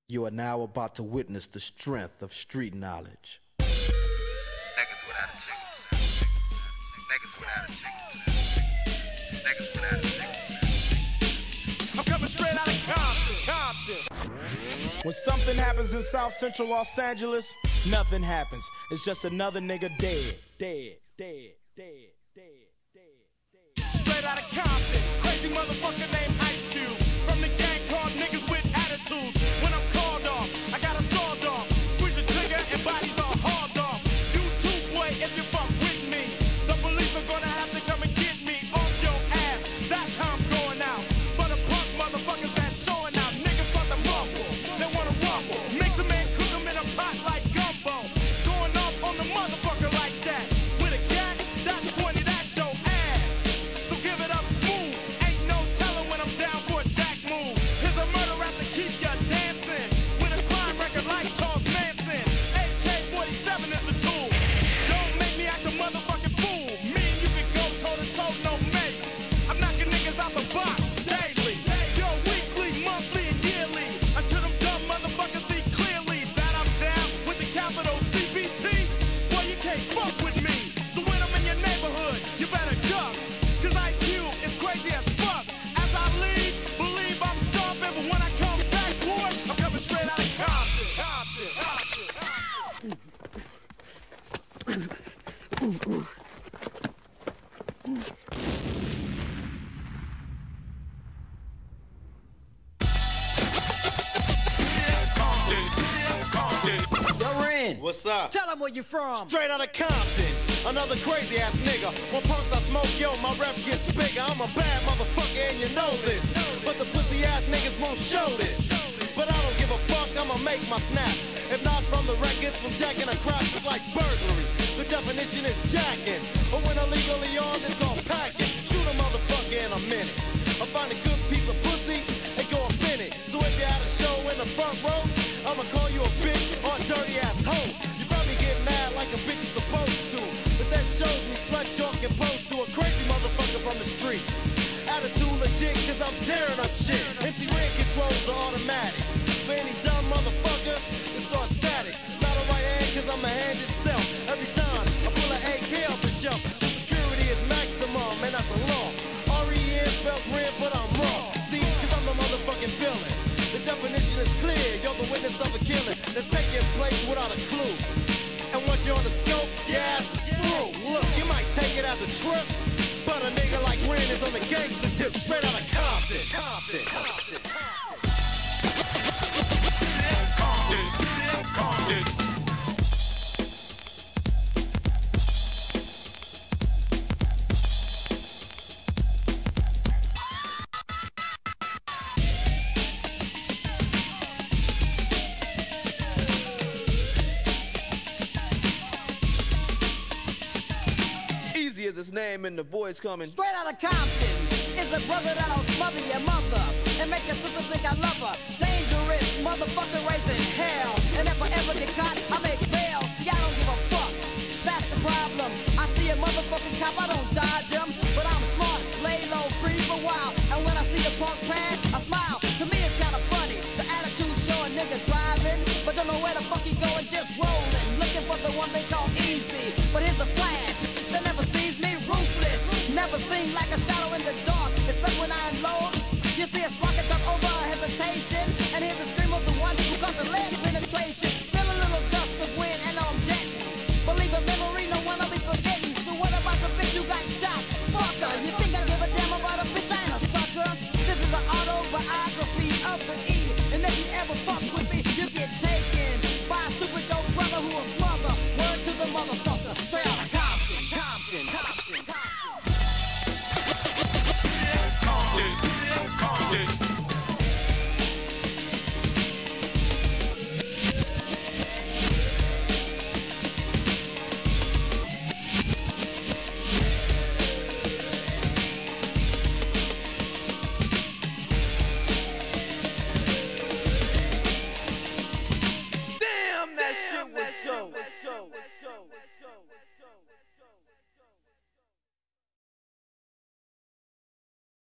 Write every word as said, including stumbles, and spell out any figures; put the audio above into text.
You are now about to witness the strength of street knowledge. Niggas without a chicken. Niggas without a chicken. Niggas without a chicken. I'm coming straight out of Compton, Compton. When something happens in South Central Los Angeles, nothing happens. It's just another nigga dead, dead, dead, dead, dead, dead, dead. Straight out of Compton, crazy motherfucker named Ice Cube. From the gang called Niggas with Attitudes. When I'm called off, I got a sawed off. Squeeze the trigger and bodies are hauled off. You too, boy, if you fuck with me, the police are gonna have to come and get me off your ass. That's how I'm going out. For the punk motherfuckers that's showing out, niggas start to mumble. They wanna rumble. Mix 'em and cook 'em in a pot like gumbo. Going off on the motherfucker like that. With a gat that's pointed at your ass. So give it up smooth. Ain't no telling when I'm down for a jack move. Here's a murder rap to keep ya dancing. With a crime record like Charles Manson. A K forty-seven is a tool. Don't make me act a motherfucking fool. Me and you can go toe to toe, no mate. I'm knocking niggas out the box daily. Yo, weekly, monthly, and yearly. Until them dumb motherfuckers see clearly that I'm down with the capital C B T. Boy, you can't fuck with me. So when I'm in your neighborhood, you better duck. Cause Ice Cube is crazy as fuck. As I leave, believe I'm stomping. But when I come back, boy, I'm coming straight out of Compton. Compton, Compton, Compton. What's up? Tell them where you from. Straight out of Compton, another crazy ass nigga. When punks I smoke, yo, my rep gets bigger. I'm a bad motherfucker and you know this. But the pussy ass niggas won't show this. But I don't give a fuck, I'ma make my snaps. If not from the records, from jacking a crap, it's like burglary. The definition is jacking. But when illegally armed, it's called packing. Shoot a motherfucker in a minute. I find a good piece of pussy and go up in it. So if you had a show in the front row, I'ma call you a bitch or a dirty ass hoe. You probably get mad like a bitch is supposed to. But that shows me slut joke and pose to a crazy motherfucker from the street. Attitude legit cause I'm tearing up shit. M C Red controls are automatic. For any dumb motherfucker, it starts static. Not a right hand cause I'm the hand itself. Every time I pull an A K off the shelf, the security is maximum and that's a law. R E N spells red but I'm raw. See, cause I'm the motherfucking villain. The definition is clear, you're the witness of a killing that's taking place without a clue. And once you're on the scope, your ass is through. Look, you might take it as a trip, but a nigga like Ren is on the gangster tip, straight out of Compton. Compton. Compton. Compton. Compton. Easy is his name and the boys coming. Straight out of Compton is a brother that'll smother your mother and make your sister think I love her. Dangerous motherfucker raising hell. And if I ever get caught, I make bail. See, I don't give a fuck. That's the problem. I see a motherfucking cop, I don't dodge him. But I'm smart, lay low, free for a while. And when I see the punk pass, I smile. To me it's kinda funny. The attitude show a nigga driving, but don't know where the fuck he going, just rolling. Looking for the one they call Eazy. But here's a flash. They never sees me. Ruthless. Never seen like a shadow in the dark. Except when I unload. You see a spark jump over hesitation. And hear the scream of the one who got the lead penetration. Feel a little gust of wind and I'm jetting. Believe a memory, no one will be forgetting. So what about the bitch you got shot? Fucker, you think I give a damn about a bitch? I ain't a sucker. This is an autobiography of the E. And if you ever fuck with